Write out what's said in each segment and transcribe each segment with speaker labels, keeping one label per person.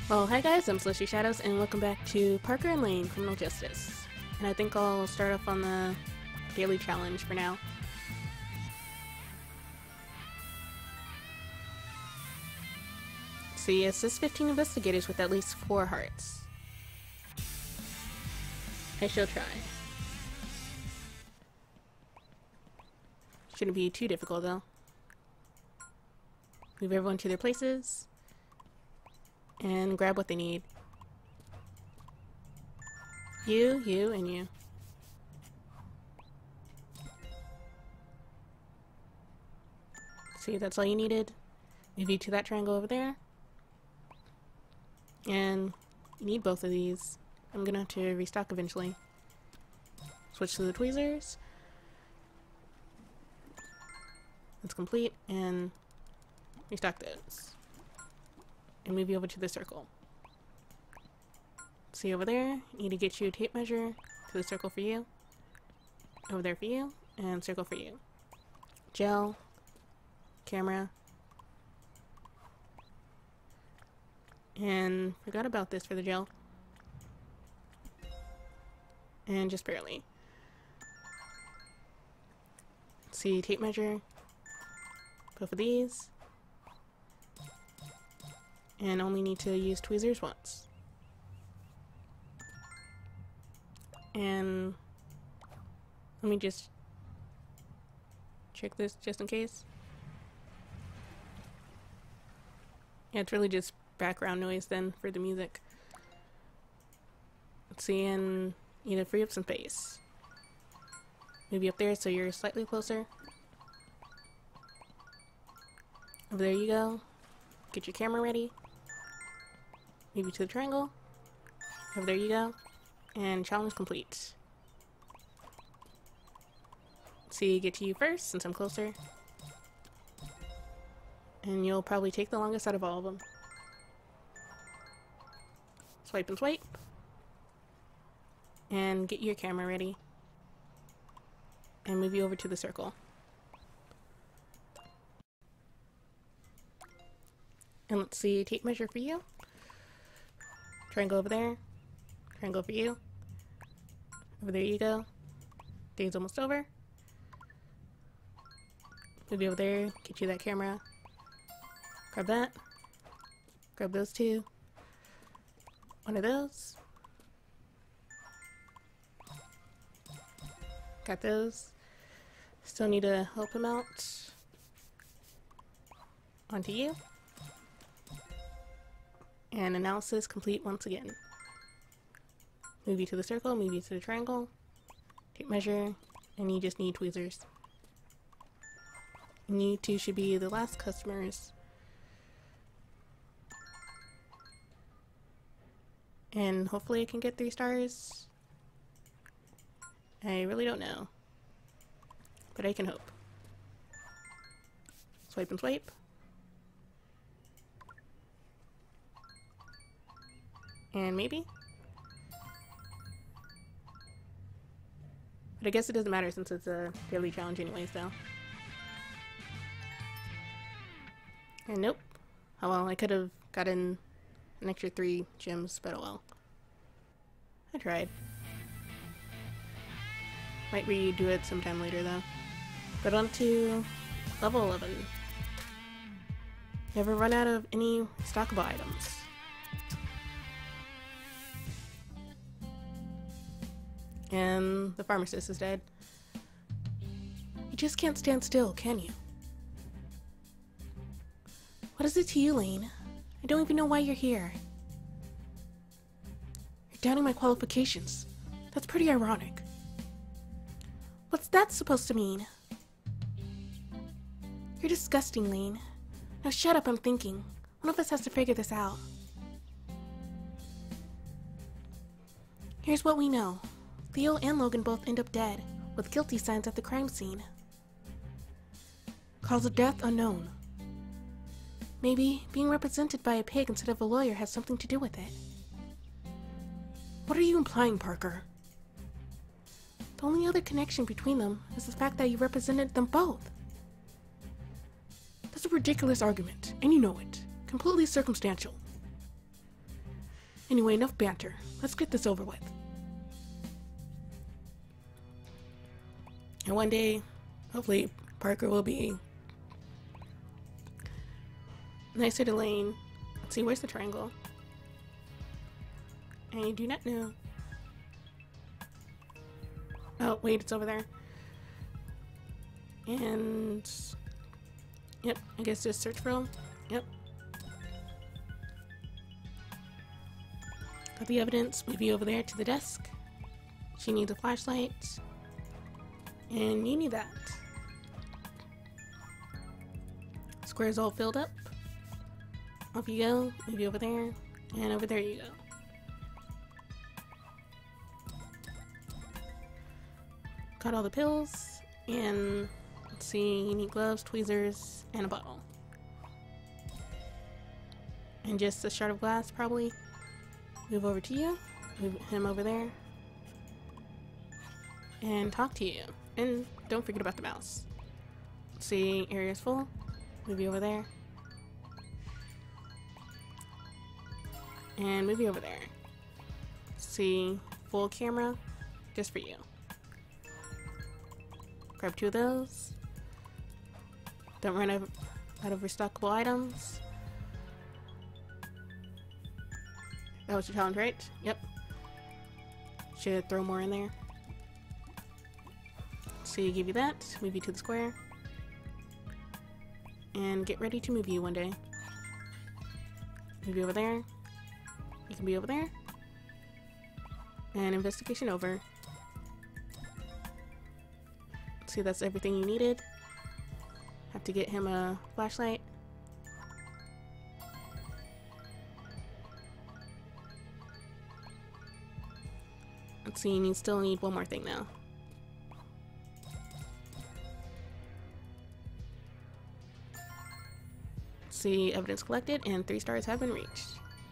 Speaker 1: Well, hi guys, I'm Celestia Shadows, and welcome back to Parker and Lane Criminal Justice. And I think I'll start off on the daily challenge for now. See, assist 15 investigators with at least 4 hearts. I shall try. Shouldn't be too difficult though. Move everyone to their places and grab what they need. You, and you. See, that's all you needed. Move you to that triangle over there. And you need both of these. I'm gonna have to restock eventually. Switch to the tweezers. That's complete, and restock those. And move you over to the circle. See over there, need to get you a tape measure to the circle for you. Over there for you, and circle for you. Gel, camera, and forgot about this for the gel. And just barely. See, tape measure, both of these. And only need to use tweezers once. And let me just check this just in case. Yeah, it's really just background noise then for the music. Let's see, and you need to free up some space. Maybe up there so you're slightly closer. Over there you go. Get your camera ready. Maybe to the triangle. Over there you go. And challenge complete. See, get to you first since I'm closer. And you'll probably take the longest out of all of them. Swipe and swipe. And get your camera ready. And move you over to the circle. And let's see, tape measure for you. Triangle over there. Triangle for you. Over there you go. Day's almost over. Move you over there, get you that camera. Grab that. Grab those two. One of those. Got those. Still need to help him out. Onto you. And analysis complete once again. Move you to the circle, move you to the triangle. Tape measure, and you just need tweezers. And you two should be the last customers. And hopefully I can get 3 stars. I really don't know. But I can hope. Swipe and swipe. And maybe? But I guess it doesn't matter since it's a daily challenge anyways, though. And nope. Oh well, I could have gotten an extra 3 gems, but oh well. I tried. Might redo it sometime later, though. But on to level 11. Never run out of any stockable items. And the pharmacist is dead. You just can't stand still, can you? What is it to you, Lane? I don't even know why you're here. You're doubting my qualifications. That's pretty ironic. What's that supposed to mean? You're disgusting, Lane. Now shut up, I'm thinking. One of us has to figure this out. Here's what we know. Theo and Logan both end up dead, with guilty signs at the crime scene. Cause of death unknown. Maybe being represented by a pig instead of a lawyer has something to do with it. What are you implying, Parker? The only other connection between them is the fact that you represented them both. That's a ridiculous argument, and you know it. Completely circumstantial. Anyway, enough banter. Let's get this over with. And one day, hopefully, Parker will be nicer to Lane. Let's see, where's the triangle? I do not know. Oh, wait, it's over there. And... yep, I guess just search for him. Yep. Got the evidence. Move you over there to the desk. She needs a flashlight. And you need that. Square's all filled up. Off you go. Move you over there. And over there you go. Got all the pills. And let's see, you need gloves, tweezers, and a bottle. And just a shard of glass, probably. Move over to you. Move him over there. And talk to you. And don't forget about the mouse. Let's see, area's full. Move you over there. And move you over there. See, full camera, just for you. Grab 2 of those. Don't run out of restockable items. That was your challenge, right? Yep. Should throw more in there. So you give you that, move you to the square. And get ready to move you one day. Move you over there. You can be over there. And investigation over. See, that's everything you needed. Have to get him a flashlight. Let's see, you still need one more thing now. Let's see, evidence collected and 3 stars have been reached.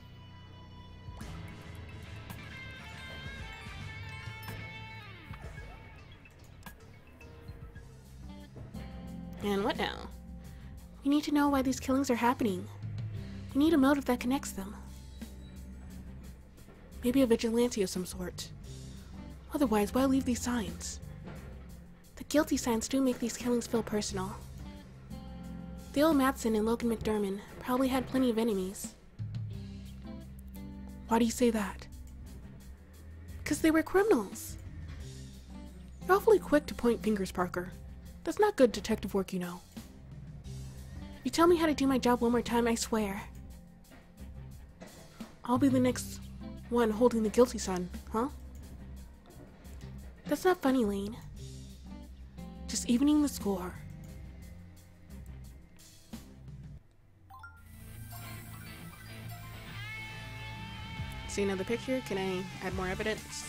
Speaker 1: And what now? We need to know why these killings are happening. We need a motive that connects them. Maybe a vigilante of some sort. Otherwise, why leave these signs? The guilty signs do make these killings feel personal. Theo Madsen and Logan McDermott probably had plenty of enemies. Why do you say that? Because they were criminals. You're awfully quick to point fingers, Parker. That's not good detective work, you know. If you tell me how to do my job one more time, I swear. I'll be the next one holding the guilty son, huh? That's not funny, Lane. Just evening the score. See another picture? Can I add more evidence?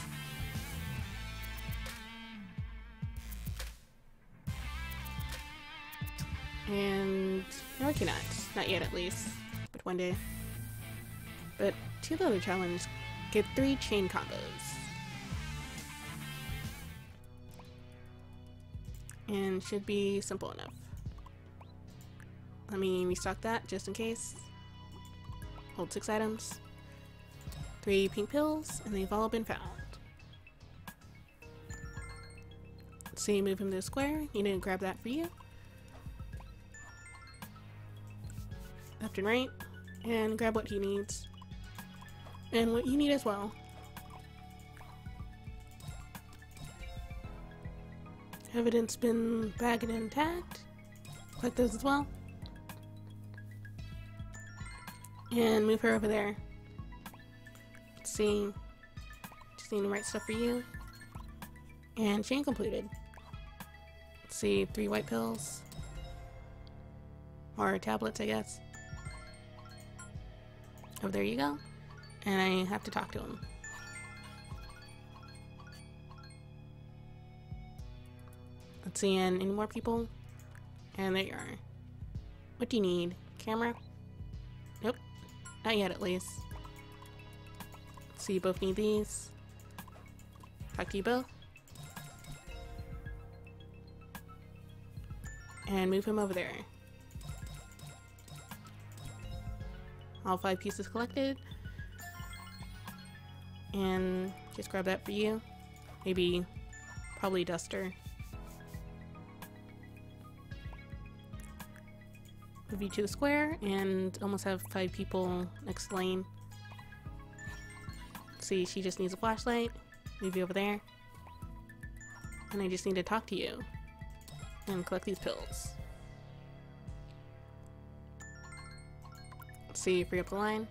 Speaker 1: And no, I cannot. Not yet, at least. But one day. But to the other challenge, get 3 chain combos. And should be simple enough. Let me restock that just in case. Hold 6 items. 3 pink pills, and they've all been found. Let's see, move him to the square. You need to grab that for you. Left and right, and grab what he needs. And what you need as well. Evidence been bagged and tagged. Collect those as well. And move her over there. Let's see. Just need the right stuff for you. And chain completed. Let's see, 3 white pills. Or tablets, I guess. Oh, there you go. And I have to talk to him. Let's see, and any more people? And there you are. What do you need? Camera? Nope. Not yet, at least. Let's see, you both need these. Talk to you both. And move him over there. All 5 pieces collected. and just grab that for you. Maybe, probably Duster. Move you to the square and almost have 5 people next lane. See, she just needs a flashlight. Move you over there. And I just need to talk to you and collect these pills. See, free up the line.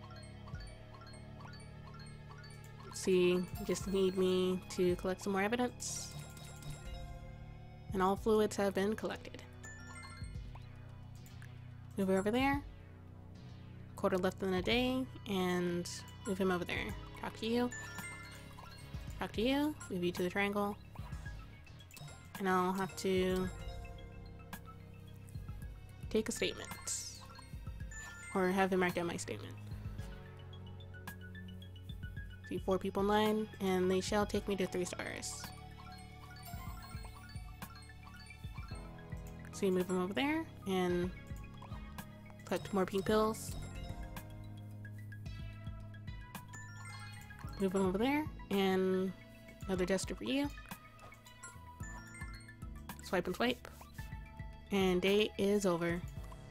Speaker 1: See, you just need me to collect some more evidence. And all fluids have been collected. Move her over there. Quarter left in the day, and move him over there. Talk to you. Talk to you. Move you to the triangle. And I'll have to take a statement. Or have him write down my statement. See, 4 people in line, and they shall take me to 3 stars. So you move him over there, and collect more pink pills. Move him over there, and another duster for you. Swipe and swipe. And day is over.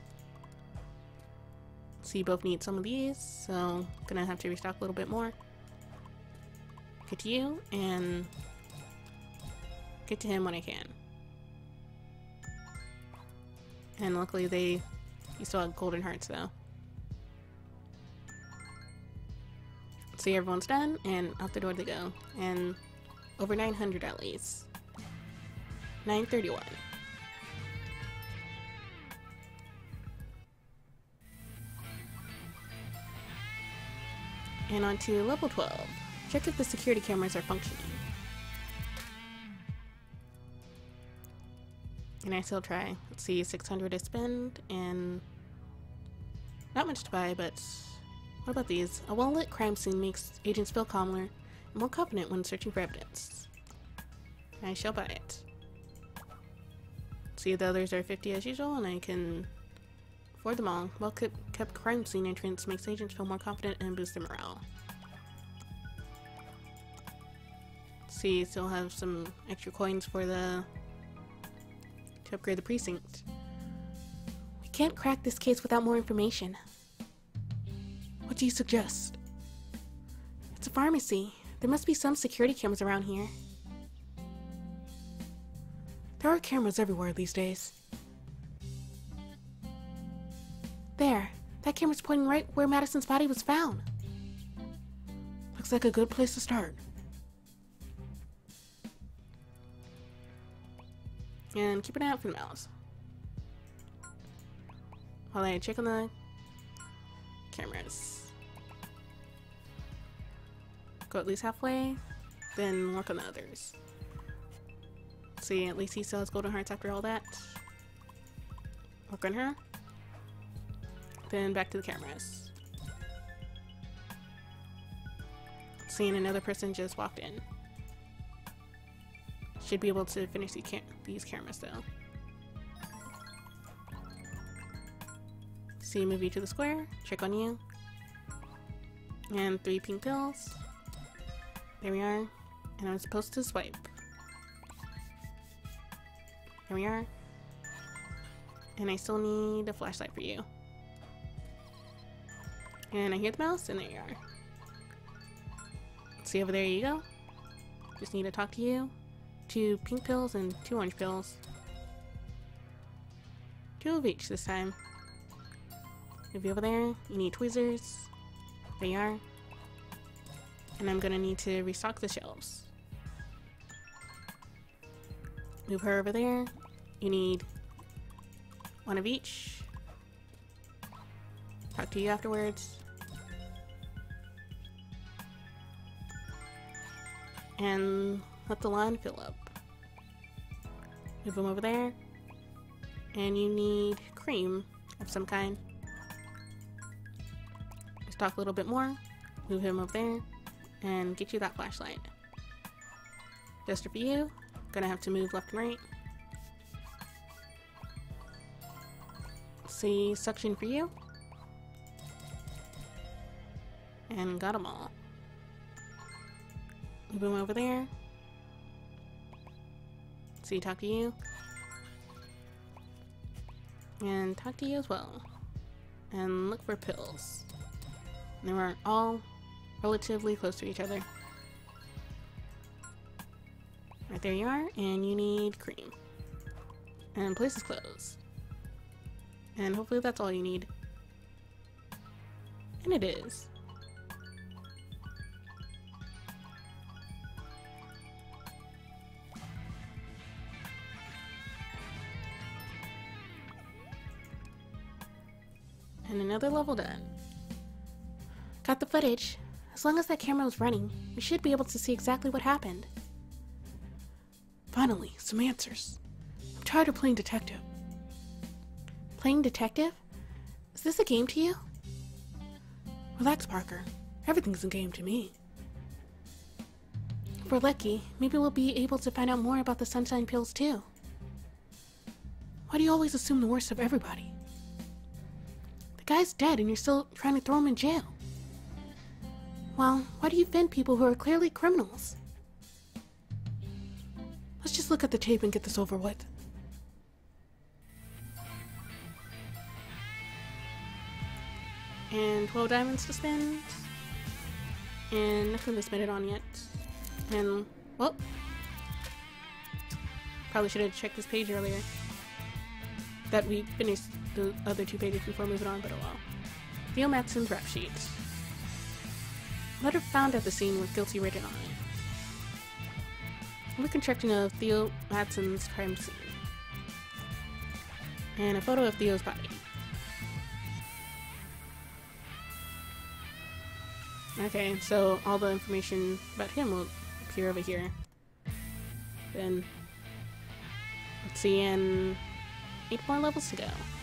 Speaker 1: So you both need some of these, so gonna have to restock a little bit more. Get to you, and get to him when I can. And luckily you still have golden hearts though. See, everyone's done, and out the door they go. And over 900 at least. 931. And on to level 12. Check if the security cameras are functioning. And I still try. Let's see, 600 to spend, and not much to buy, but what about these? A well-lit crime scene makes agents feel calmer and more confident when searching for evidence. I shall buy it. See, the others are 50 as usual, and I can afford them all. Well-kept crime scene entrance makes agents feel more confident and boosts their morale. See, still have some extra coins for to upgrade the precinct. We can't crack this case without more information. What do you suggest? It's a pharmacy. There must be some security cameras around here. There are cameras everywhere these days. There. That camera's pointing right where Madison's body was found. Looks like a good place to start. And keep an eye out for the mouse. While I check on the cameras. Go at least halfway, then work on the others. See, at least he still has golden hearts after all that. Work on her. Then back to the cameras. Seeing another person just walked in. Should be able to finish these cameras though. See, move you to the square, check on you. And 3 pink pills. There we are. And I'm supposed to swipe. There we are. And I still need a flashlight for you. And I hear the mouse, and there you are. See, over there you go. Just need to talk to you. 2 pink pills and 2 orange pills. 2 of each this time. Move you over there. You need tweezers. There you are. And I'm gonna need to restock the shelves. Move her over there. You need 1 of each. Talk to you afterwards. And let the line fill up. Move them over there. And you need cream of some kind. Stock a little bit more. Move him over there. And get you that flashlight. Just for you. Gonna have to move left and right. See, suction for you. And got them all. Move him over there. See, talk to you. And talk to you as well. And look for pills. They were all relatively close to each other. Right there you are, and you need cream. And place is closed. And hopefully that's all you need. And it is. And another level done. Got the footage. As long as that camera was running, we should be able to see exactly what happened. Finally, some answers. I'm tired of playing detective. Playing detective? Is this a game to you? Relax, Parker. Everything's a game to me. If we're lucky, maybe we'll be able to find out more about the sunshine pills too. Why do you always assume the worst of everybody? The guy's dead and you're still trying to throw him in jail. Well, why do you defend people who are clearly criminals? Let's just look at the tape and get this over with. And 12 diamonds to spend. And nothing to spend it on yet. And, well, probably should have checked this page earlier. That we finished the other 2 pages before moving on, but oh well. Theo Madsen's rap sheet. Letter found at the scene with guilty written on it. Reconstruction of Theo Madsen's crime scene. And a photo of Theo's body. Okay, so all the information about him will appear over here. Then, let's see, and 8 more levels to go.